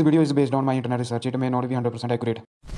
video is based on my internet research. It may not be 100% accurate.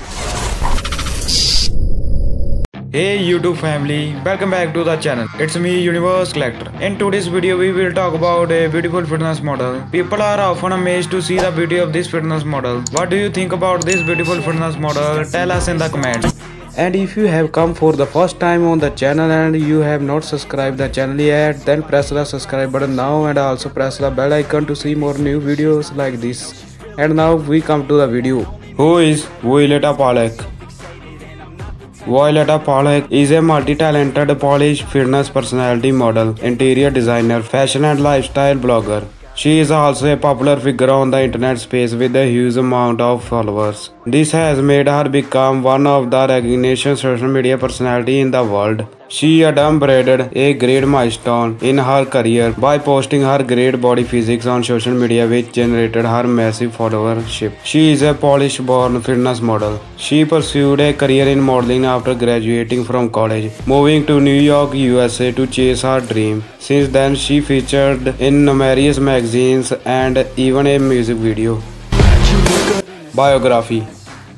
Hey YouTube family, welcome back to the channel. It's me Universe Collector. In today's video we will talk about a beautiful fitness model. People are often amazed to see the beauty of this fitness model. What do you think about this beautiful fitness model? Tell us in the comments. And if you have come for the first time on the channel and you have not subscribed the channel yet, then press the subscribe button now and also press the bell icon to see more new videos like this. And now we come to the video. Who is Violetta Pollock? Violetta Pollock is a multi-talented Polish fitness personality model, interior designer, fashion and lifestyle blogger. She is also a popular figure on the internet space with a huge amount of followers. This has made her become one of the recognized social media personality in the world. She adumbrated a great milestone in her career by posting her great body physics on social media, which generated her massive followership. She is a Polish-born fitness model. She pursued a career in modeling after graduating from college, moving to New York, USA to chase her dream. Since then, she featured in numerous magazines and even a music video. Biography.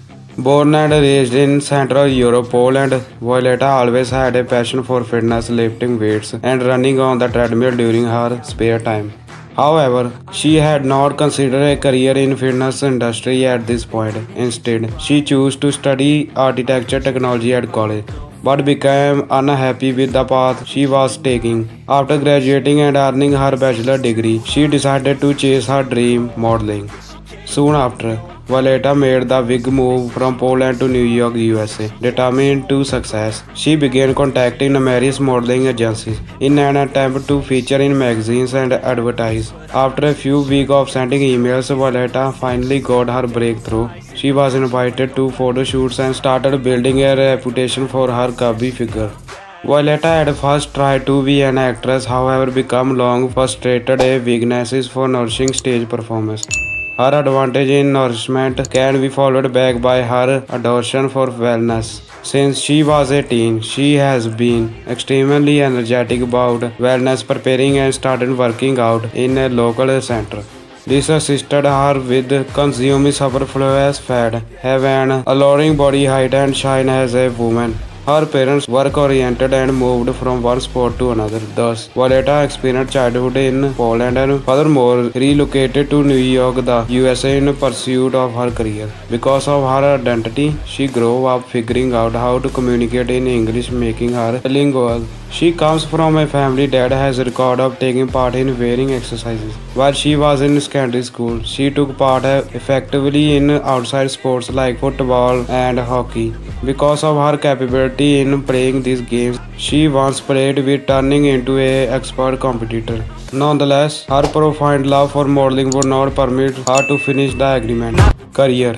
Born and raised in Central Europe, Poland, Violetta always had a passion for fitness, lifting weights, and running on the treadmill during her spare time. However, she had not considered a career in fitness industry at this point. Instead, she chose to study architecture technology at college, but became unhappy with the path she was taking. After graduating and earning her bachelor degree, she decided to chase her dream, modeling. Soon after, Violetta made the big move from Poland to New York, USA. Determined to success, she began contacting numerous modeling agencies in an attempt to feature in magazines and advertise. After a few weeks of sending emails, Violetta finally got her breakthrough. She was invited to photo shoots and started building a reputation for her curvy figure. Violetta at first tried to be an actress, however became long frustrated a weaknesses for nourishing stage performance. Her advantage in nourishment can be followed back by her adoration for wellness. Since she was a teen, she has been extremely energetic about wellness, preparing and started working out in a local center. This assisted her with consuming superfluous fat, have an alluring body height and shine as a woman. Her parents work-oriented and moved from one sport to another. Thus, Violetta experienced childhood in Poland and furthermore relocated to New York, the USA in pursuit of her career. Because of her identity, she grew up figuring out how to communicate in English, making her bilingual. She comes from a family that has a record of taking part in weighing exercises. While she was in secondary school, she took part effectively in outside sports like football and hockey. Because of her capability in playing these games, she once played with turning into an expert competitor. Nonetheless, her profound love for modeling would not permit her to finish the agreement. Career.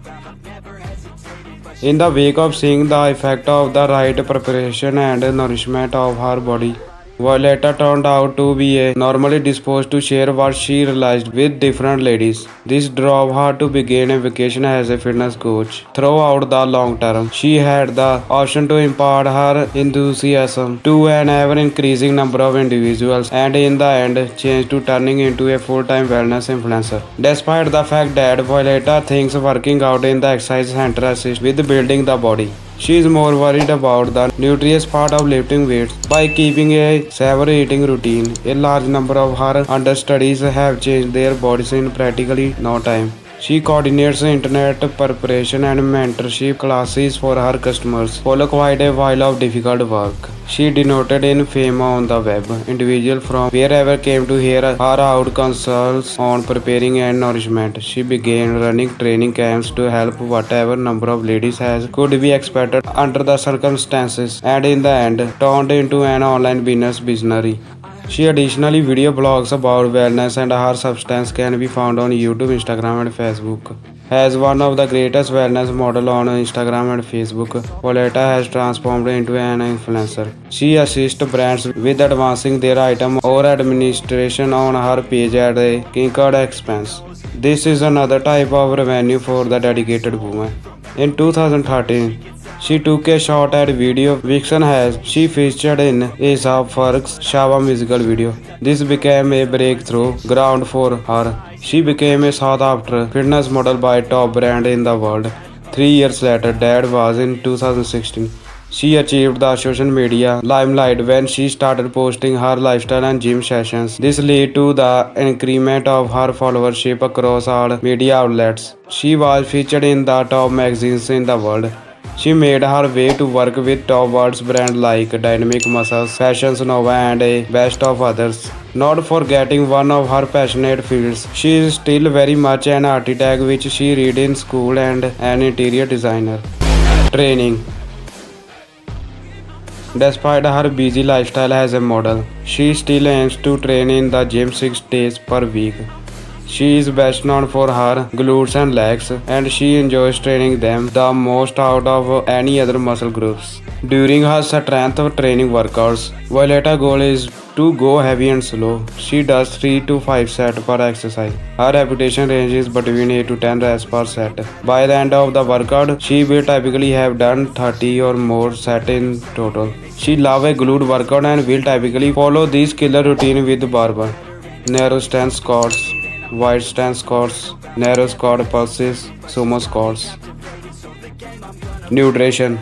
In the wake of seeing the effect of the right preparation and nourishment of her body, Violetta turned out to be normally disposed to share what she realized with different ladies. This drove her to begin a vacation as a fitness coach. Throughout the long term, she had the option to impart her enthusiasm to an ever-increasing number of individuals and in the end changed to turning into a full-time wellness influencer. Despite the fact that Violetta thinks working out in the exercise center assists with building the body, she is more worried about the nutritious part of lifting weights. By keeping a severe eating routine, a large number of her understudies have changed their bodies in practically no time. She coordinates internet preparation and mentorship classes for her customers, follow quite a while of difficult work. She denoted in fame on the web. Individuals from wherever came to hear her out consults on preparing and nourishment. She began running training camps to help whatever number of ladies as could be expected under the circumstances, and in the end turned into an online business visionary. She additionally video blogs about wellness and her substance can be found on YouTube, Instagram and Facebook. As one of the greatest wellness model on Instagram and Facebook, Violetta has transformed into an influencer. She assists brands with advancing their item or administration on her page at a incurred expense. This is another type of revenue for the dedicated woman. In 2013, she took a shot at video vixen as she featured in A$AP Ferg's Shava musical video. This became a breakthrough ground for her. She became a sought after fitness model by top brand in the world. 3 years later, that was in 2016. She achieved the social media limelight when she started posting her lifestyle and gym sessions. This led to the increment of her followership across all media outlets. She was featured in the top magazines in the world. She made her way to work with top world's brands like Dynamic Muscles, Fashion Nova, and a best of others. Not forgetting one of her passionate fields, she is still very much an architect, which she read in school, and an interior designer. Training. Despite her busy lifestyle as a model, she still aims to train in the gym 6 days per week. She is best known for her glutes and legs, and she enjoys training them the most out of any other muscle groups. During her strength training workouts, Violetta's goal is to go heavy and slow. She does 3 to 5 sets per exercise. Her repetition ranges between 8 to 10 reps per set. By the end of the workout, she will typically have done 30 or more sets in total. She loves a glute workout and will typically follow this killer routine with barbell, narrow stance squats, wide stance squats, narrow squat pulses, sumo squats. Nutrition.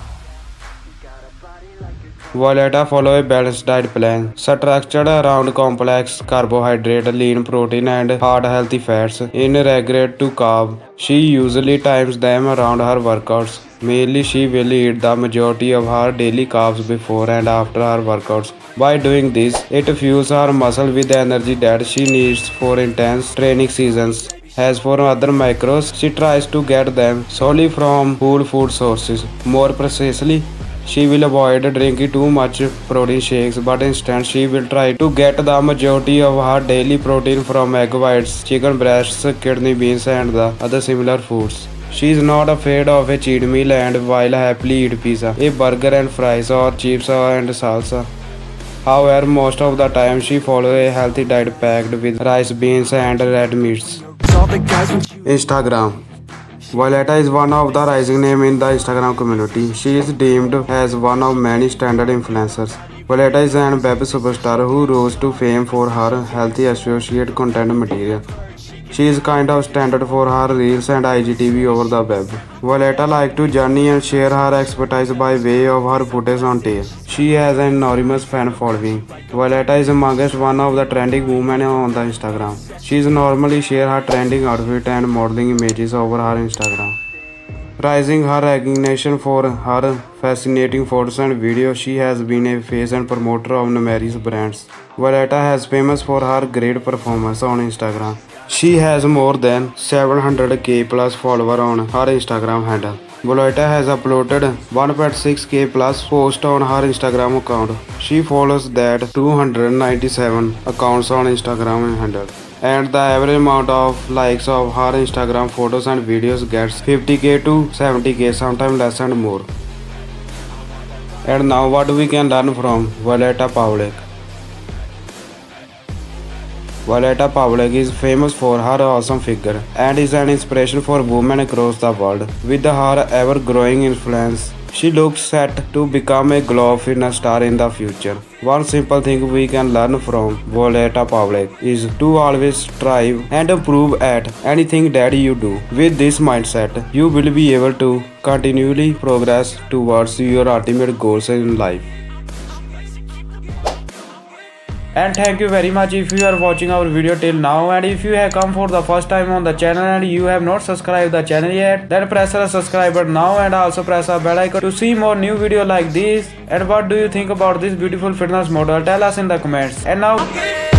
Violetta follows a balanced diet plan structured around complex carbohydrate, lean protein, and heart healthy fats in regard to carb. She usually times them around her workouts. Mainly, she will eat the majority of her daily carbs before and after her workouts. By doing this, it fuels her muscle with the energy that she needs for intense training seasons. As for other macros, she tries to get them solely from whole food sources. More precisely, she will avoid drinking too much protein shakes, but instead she will try to get the majority of her daily protein from egg whites, chicken breasts, kidney beans, and the other similar foods. She is not afraid of a cheat meal and will happily eat pizza, a burger and fries, or chips and salsa. However, most of the time she follows a healthy diet packed with rice, beans, and red meats. Instagram. Violetta is one of the rising names in the Instagram community. She is deemed as one of many standard influencers. Violetta is an web superstar who rose to fame for her healthy associated content material. She is kind of standard for her reels and IGTV over the web. Violetta likes to journey and share her expertise by way of her footage on tail. She has an enormous fan following. Violetta is amongst one of the trending women on the Instagram. She normally share her trending outfit and modeling images over her Instagram. Rising her recognition for her fascinating photos and videos, she has been a face and promoter of numerous brands. Violetta has famous for her great performance on Instagram. She has more than 700k plus followers on her Instagram handle. Violetta has uploaded 1.6k plus posts on her Instagram account. She follows that 297 accounts on Instagram handle. And the average amount of likes of her Instagram photos and videos gets 50k to 70k, sometimes less and more. And now what we can learn from Violetta Pavlik. Violetta Pavlik is famous for her awesome figure and is an inspiration for women across the world. With her ever-growing influence, she looks set to become a global fitness star in the future. One simple thing we can learn from Violetta Pavlik is to always strive and improve at anything that you do. With this mindset, you will be able to continually progress towards your ultimate goals in life. And thank you very much if you are watching our video till now, and if you have come for the first time on the channel and you have not subscribed the channel yet, then press the subscribe button now and also press the bell icon to see more new video like this. And what do you think about this beautiful fitness model? Tell us in the comments. And now